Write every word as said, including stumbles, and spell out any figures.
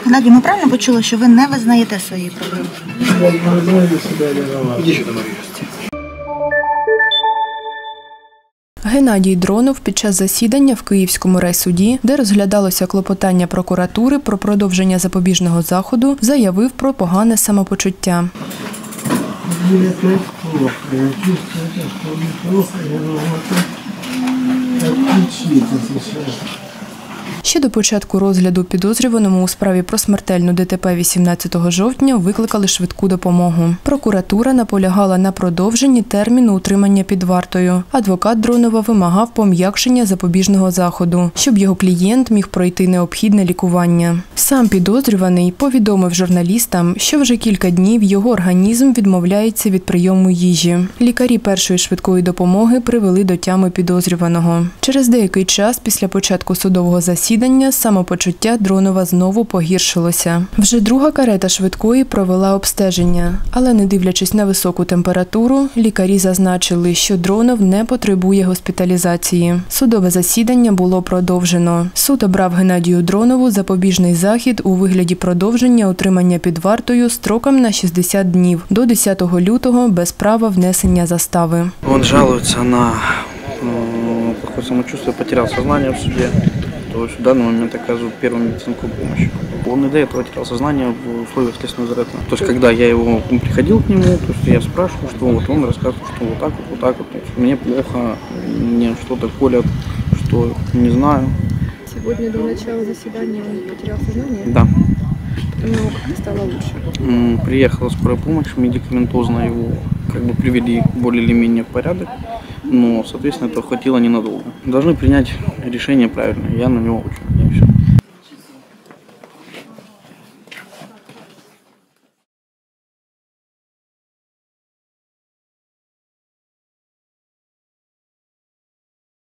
Геннадій, ми правильно почули, що ви не визнаєте свої провини? Геннадій Дронов під час засідання в Київському райсуді, де розглядалося клопотання прокуратури про продовження запобіжного заходу, заявив про погане самопочуття. Ще до початку розгляду підозрюваному у справі про смертельну ДТП вісімнадцятого жовтня викликали швидку допомогу. Прокуратура наполягала на продовженні терміну утримання під вартою. Адвокат Дронова вимагав пом'якшення запобіжного заходу, щоб його клієнт міг пройти необхідне лікування. Сам підозрюваний повідомив журналістам, що вже кілька днів його організм відмовляється від прийому їжі. Лікарі першої швидкої допомоги привели до тями підозрюваного. Через деякий час після початку судового засідання самопочуття Дронова знову погіршилося. Вже друга карета швидкої провела обстеження, але не дивлячись на високу температуру, лікарі зазначили, що Дронов не потребує госпіталізації. Судове засідання було продовжено. Суд обрав Геннадію Дронову запобіжний захід у вигляді продовження утримання під вартою строком на шістдесят днів до десятого лютого без права внесення застави. Він жалується на плохое самочувствие, потерял сознание в суде. То есть в данный момент оказывают первую медицинскую помощь. Он и до этого терял сознание в условиях следственного изолятора. То есть когда я его приходил к нему, то есть я спрашивал, что вот он рассказывал, что вот так вот, вот так вот, мне плохо, мне что-то колят, что не знаю. Сегодня до начала заседания он потерял сознание? Да. Но как-то стало лучше? Приехала скорая помощь, медикаментозно его как бы привели более или менее в порядок. Но, соответственно, этого хватило ненадолго. Должны принять решение правильное, я на него учу.